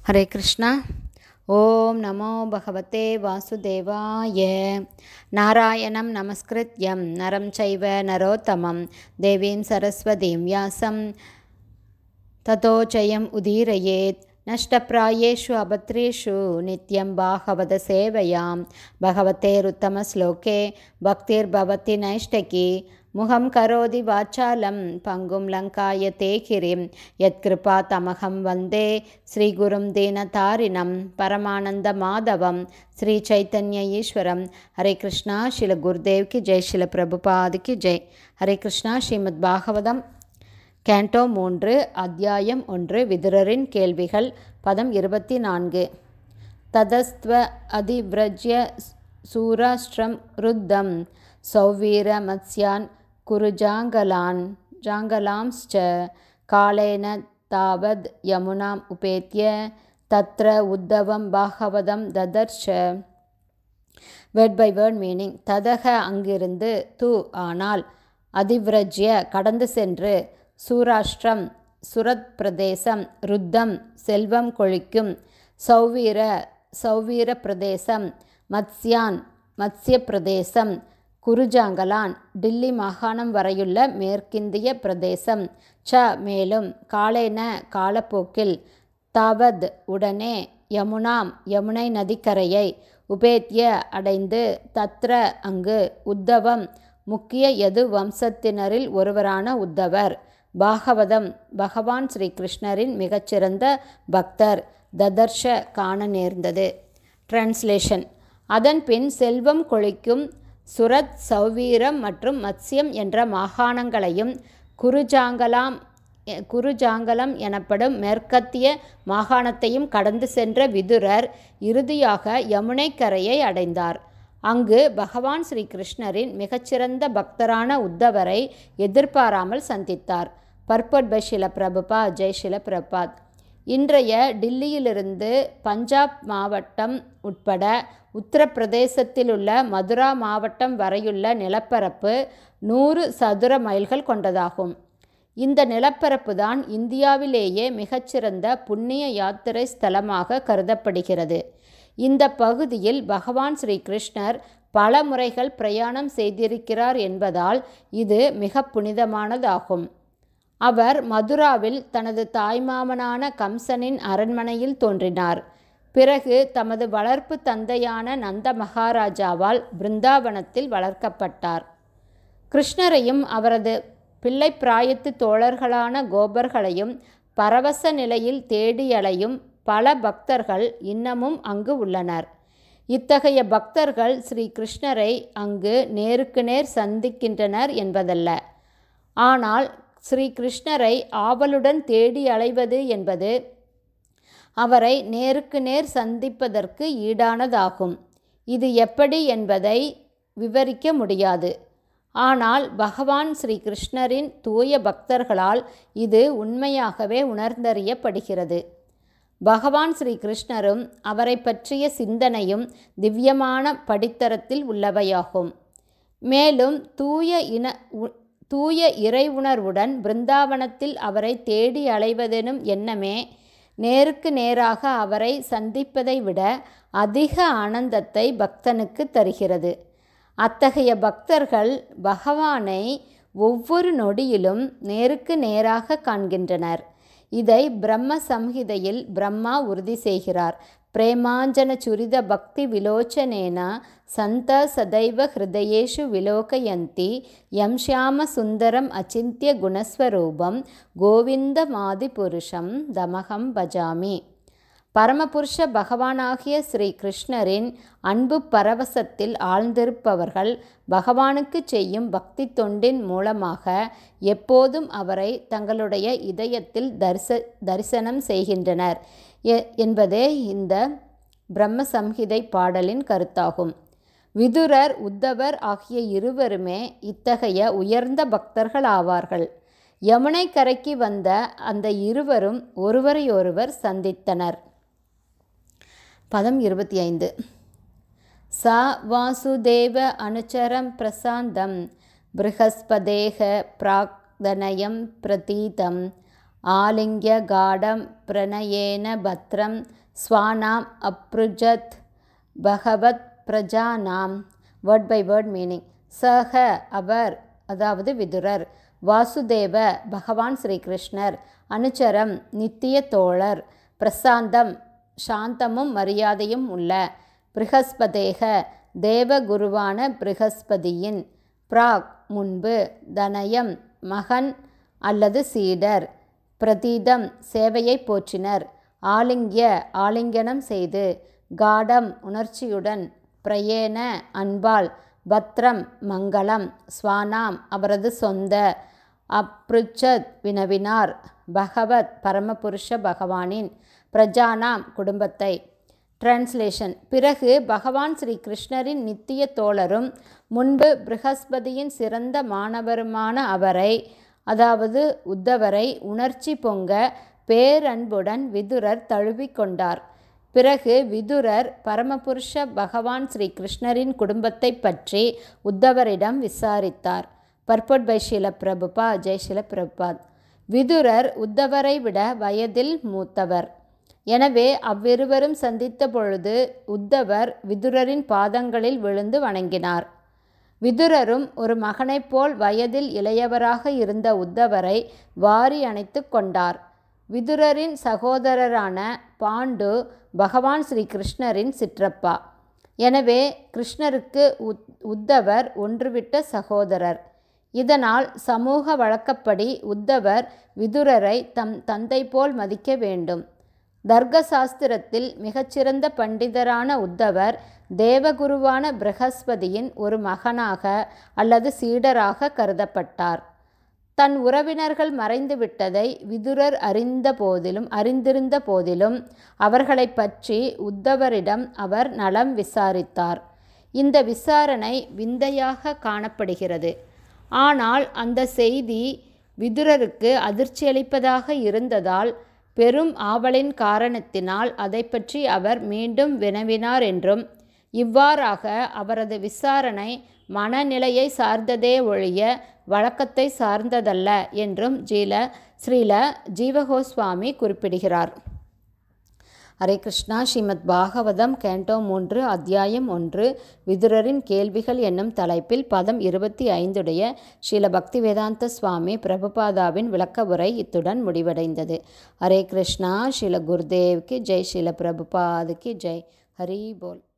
हरे कृष्णा। ओम नमो भगवते वासुदेवाय। नारायणं नमस्कृत्यं नरं चैव नरोत्तमं देवीं सरस्वतीं व्यासं ततो जयम् उदीरयेत्। नष्टप्रायेषु अभद्रेषु नित्यं भागवत सेवयां भगवतेरुत्तमश्लोके भक्तिर्भवति नैष्ठिकी। मुखं करोति वाचालं पङ्गुं लङ्कायते गिरिं यत्कृपातमहं वन्दे श्रीगुरुं दीनतारिणं परमानन्दमाधवं श्रीचैतन्य ईश्वरं। हरे कृष्णा। श्रील गुरुदेव की जय, श्रील प्रभुपाद की जय। हरे कृष्णा। श्रीमद् பாகவதம் கேண்டோ 3 அத்தியாயம் 1 விதுரரின் கேள்விகள். பதம் 24. ததஸ்த்வ அதிவ்ரஜ்ய சூராஷ்டிரம் ருத்தம் சௌவீர மத்ஸ்யான் குருஜாங்கலாம்ஸ்ச காலேன தாவத் யமுனாம் உபேத்ய தத்ர உத்தவம் பாகவதம் ததர்ஷ. Word by word meaning. ததக அங்கிருந்து, து ஆனால், அதிவ்ரஜ்ய கடந்து சென்று, சூராஷ்டிரம் சுரத் பிரதேசம், ருத்தம் செல்வம் கொழிக்கும், சௌவீர பிரதேசம், மத்ஸ்யான் மத்ஸ்ய பிரதேசம், குருஜாங்கலான் டில்லி மாகாணம் வரையுள்ள மேற்கிந்திய பிரதேசம், ச மேலும், காலேன காலப்போக்கில், தாவத் உடனே, யமுனாம் யமுனை நதிக்கரையை, உபேத்ய அடைந்து, தத்ர அங்கு, உத்தவம் முக்கிய யது வம்சத்தினரில் ஒருவரான உத்தவர், பாகவதம் பகவான் ஸ்ரீ கிருஷ்ணரின் மிகச்சிறந்த பக்தர், ததர்ஷ காண நேர்ந்தது. டிரான்ஸ்லேஷன். அதன் பின் செல்வம் கொழிக்கும் சுரத், சௌவீரம் மற்றும் மத்ஸ்யம் என்ற மாகாணங்களையும் குருஜாங்கலம் எனப்படும் மேற்கத்திய மாகாணத்தையும் கடந்து சென்ற விதுரர் இறுதியாக யமுனை கரையை அடைந்தார். அங்கு பகவான் ஸ்ரீ கிருஷ்ணரின் மிகச்சிறந்த பக்தரான உத்தவரை எதிர்பாராமல் சந்தித்தார். Purport by Srila Prabhupad. ஜெய் ஷில பிரபாத். இன்றைய டில்லியிலிருந்து பஞ்சாப் மாவட்டம் உட்பட உத்தரப்பிரதேசத்தில் உள்ள மதுரா மாவட்டம் வரையுள்ள நிலப்பரப்பு 100 சதுர மைல்கள் கொண்டதாகும். இந்த நிலப்பரப்பு தான் இந்தியாவிலேயே மிகச்சிறந்த புண்ணிய யாத்திரை ஸ்தலமாக கருதப்படுகிறது. இந்த பகுதியில் பகவான் ஸ்ரீ கிருஷ்ணர் பல முறைகள் பிரயாணம் செய்திருக்கிறார் என்பதால் இது மிக புனிதமானதாகும். அவர் மதுராவில் தனது தாய்மாமனான கம்சனின் அரண்மனையில் தோன்றினார். பிறகு தமது வளர்ப்பு தந்தையான நந்த மகாராஜாவால் பிருந்தாவனத்தில் வளர்க்கப்பட்டார். கிருஷ்ணரையும் அவரது பிள்ளை பிராயத்து தோழர்களான கோபர்களையும் பரவச நிலையில் தேடியலையும் பல பக்தர்கள் இன்னமும் அங்கு உள்ளனர். இத்தகைய பக்தர்கள் ஸ்ரீ கிருஷ்ணரை அங்கு நேருக்கு நேர் சந்திக்கின்றனர் என்பதல்ல. ஆனால் ஸ்ரீ கிருஷ்ணரை ஆவலுடன் தேடி அலைவது என்பது அவரை நேருக்கு நேர் சந்திப்பதற்கு ஈடானதாகும். இது எப்படி என்பதை விவரிக்க முடியாது. ஆனால் பகவான் ஸ்ரீ கிருஷ்ணரின் தூய பக்தர்களால் இது உண்மையாகவே உணர்ந்தறியப்படுகிறது. பகவான் ஸ்ரீ கிருஷ்ணரும் அவரை பற்றிய சிந்தனையும் திவ்யமான படித்தரத்தில் உள்ளவையாகும். மேலும் தூய இறை உணர்வுடன் பிருந்தாவனத்தில் அவரை தேடி அலைவதெனும் எண்ணமே நேருக்கு நேராக அவரை சந்திப்பதை விட அதிக ஆனந்தத்தை பக்தனுக்கு தருகிறது. அத்தகைய பக்தர்கள் பகவானை ஒவ்வொரு நொடியிலும் நேருக்கு நேராக காண்கின்றனர். இதை பிரம்ம சம்ஹிதையில் பிரம்மா உறுதி செய்கிறார். பிரேமாஞ்சன சுரித பக்தி விலோச்சனேன சந்த சதைவ ஹிருதயேஷு விலோகயந்தி யம் ஷியாம சுந்தரம் அச்சிந்திய குணஸ்வரூபம் கோவிந்தமாதி புருஷம் தமகம் பஜாமி. பரமபுருஷ பகவானாகிய ஸ்ரீ கிருஷ்ணரின் அன்பு பரவசத்தில் ஆழ்ந்திருப்பவர்கள் பகவானுக்கு செய்யும் பக்தி தொண்டின் மூலமாக எப்போதும் அவரை தங்களுடைய இதயத்தில் தரிசனம் செய்கின்றனர் என்பதே இந்த பிரம்ம சம்ஹிதை பாடலின் கருத்தாகும். விதுரர், உத்தவர் ஆகிய இருவருமே இத்தகைய உயர்ந்த பக்தர்கள் ஆவார்கள். யமுனை கரைக்கு வந்த அந்த இருவரும் ஒருவரையொருவர் சந்தித்தனர். பதம் 25. சா வாசுதேவ அனுச்சரம் பிரசாந்தம் ப்ரஹஸ்பதேக பிராக்தனயம் பிரதீதம் ஆலிங்ய காடம் பிரணயேன பத்ரம் ஸ்வானாம் அப்ருஜத் பகவத் பிரஜானாம். Word by word meaning. சக அவர், அதாவது விதுரர், வாசுதேவ பகவான் ஸ்ரீகிருஷ்ணர், அனுச்சரம் நித்திய தோழர், பிரசாந்தம் சாந்தமும் மரியாதையும் உள்ள, ப்ரஹஸ்பதேக தேவகுருவான ப்ரஹஸ்பதியின், பிராக் முன்பு, தனயம் மகன் அல்லது சீடர், பிரதீதம் சேவையை போற்றினர், ஆலிங்கிய ஆலிங்கனம் செய்து, காடம் உணர்ச்சியுடன், பிரயேன அன்பால், பத்ரம் மங்களம், ஸ்வானாம் அவரது சொந்த, அப்ருச்சத் வினவினார், பகவத் பரமபுருஷ பகவானின், பிரஜானாம் குடும்பத்தை. டிரான்ஸ்லேஷன். பிறகு பகவான் ஸ்ரீ கிருஷ்ணரின் நித்திய தோழரும் முன்பு ப்ரஹஸ்பதியின் சிறந்த மாணவருமான அவரை, அதாவது உத்தவரை உணர்ச்சி பொங்க பேரன்புடன் விதுரர் தழுவிக்கொண்டார். பிறகு விதுரர் பரமபுருஷ பகவான் ஸ்ரீ கிருஷ்ணரின் குடும்பத்தை பற்றி உத்தவரிடம் விசாரித்தார். Purport by Srila Prabhupada. ஜெய் ஸ்ரீல பிரபுபாத். விதுரர் உத்தவரை விட வயதில் மூத்தவர். எனவே அவ்விருவரும் சந்தித்த பொழுது உத்தவர் விதுரரின் பாதங்களில் விழுந்து வணங்கினார். விதுரரும் ஒரு மகனைப் போல் வயதில் இளையவராக இருந்த உத்தவரை வாரி அணைத்து கொண்டார். விதுரரின் சகோதரரான பாண்டு பகவான் ஸ்ரீ கிருஷ்ணரின் சிற்றப்பா. எனவே கிருஷ்ணருக்கு உத்தவர் ஒன்றுவிட்ட சகோதரர். இதனால் சமூக வழக்கப்படி உத்தவர் விதுரரை தம் தந்தை போல் மதிக்க வேண்டும். தர்க்க சாஸ்திரத்தில் மிகச்சிறந்த பண்டிதரான உத்தவர் தேவகுருவான ப்ரஹஸ்பதியின் ஒரு மகனாக அல்லது சீடராக கருதப்பட்டார். தன் உறவினர்கள் மறைந்துவிட்டதை விதுரர் அறிந்திருந்த போதிலும் அவர்களை பற்றி உத்தவரிடம் அவர் நலம் விசாரித்தார். இந்த விசாரணை விந்தையாக காணப்படுகிறது. ஆனால் அந்த செய்தி விதுரருக்கு அதிர்ச்சியளிப்பதாக இருந்ததால் பெரும் ஆவலின் காரணத்தினால் அதை பற்றி அவர் மீண்டும் வினவினார் என்றும், இவ்வாறாக அவரது விசாரணை மனநிலையை சார்ந்ததே ஒழிய வழக்கத்தை சார்ந்ததல்ல என்றும் ஸ்ரீல ஜீவகோஸ்வாமி குறிப்பிடுகிறார். ஹரே கிருஷ்ணா. ஸ்ரீமத் பாகவதம் கேண்டோ 3 அத்தியாயம் 1 விதுரரின் கேள்விகள் என்னும் தலைப்பில் பதம் 25 ஸ்ரீல பக்திவேதாந்த சுவாமி பிரபுபாதாவின் விளக்க உரை இத்துடன் முடிவடைந்தது. ஹரே கிருஷ்ணா. ஸ்ரீல குருதேவ்க்கு ஜெய். ஸ்ரீல பிரபுபாதுக்கு ஜெய். ஹரி போல்.